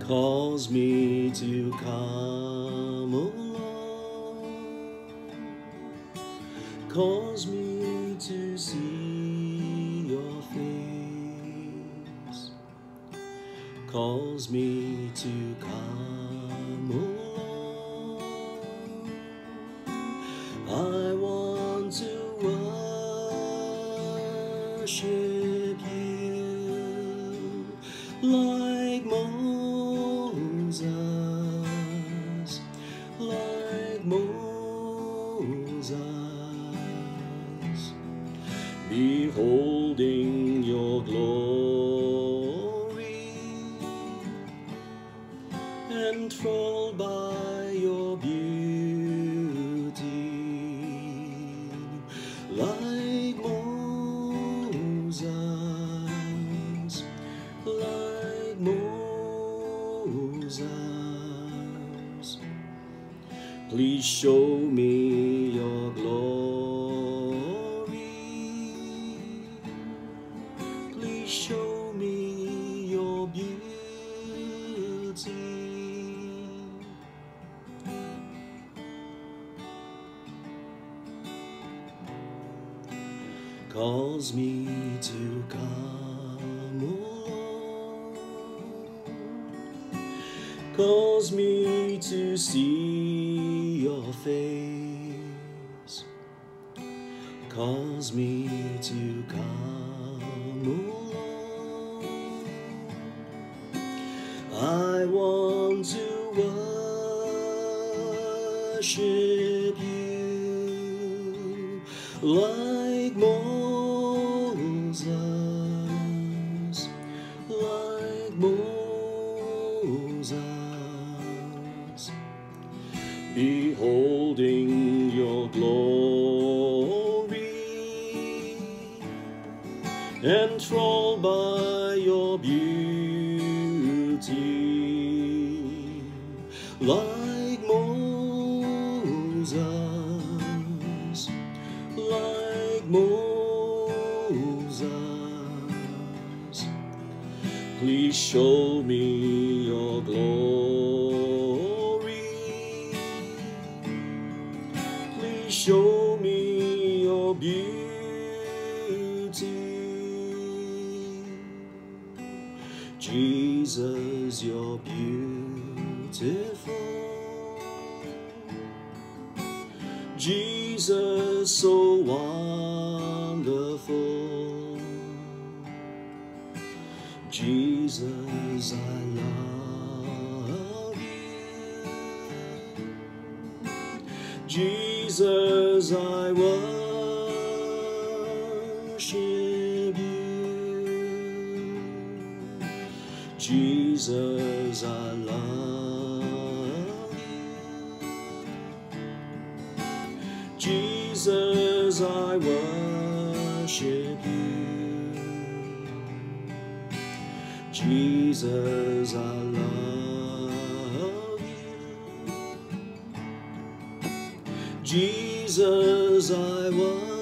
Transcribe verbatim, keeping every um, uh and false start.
calls me to come along, calls me to see your face, calls me to come along. I want to worship you like Moses, like Moses, beholding your glory, enthralled by your beauty, like Moses, like Moses. Please show me your glory, please show me your beauty. Calls me to come along, calls me to see your face, calls me to come along. I want to worship you like Moses, like Moses, beholding your glory, enthralled by your beauty, like Moses, like Moses. Please show me your glory, please show me your beauty. Jesus, you're beautiful. Jesus, so wonderful. Jesus, I love you. Jesus, I worship you. Jesus, I love you. Jesus, I worship you. Jesus, I love you. Jesus, I worship you.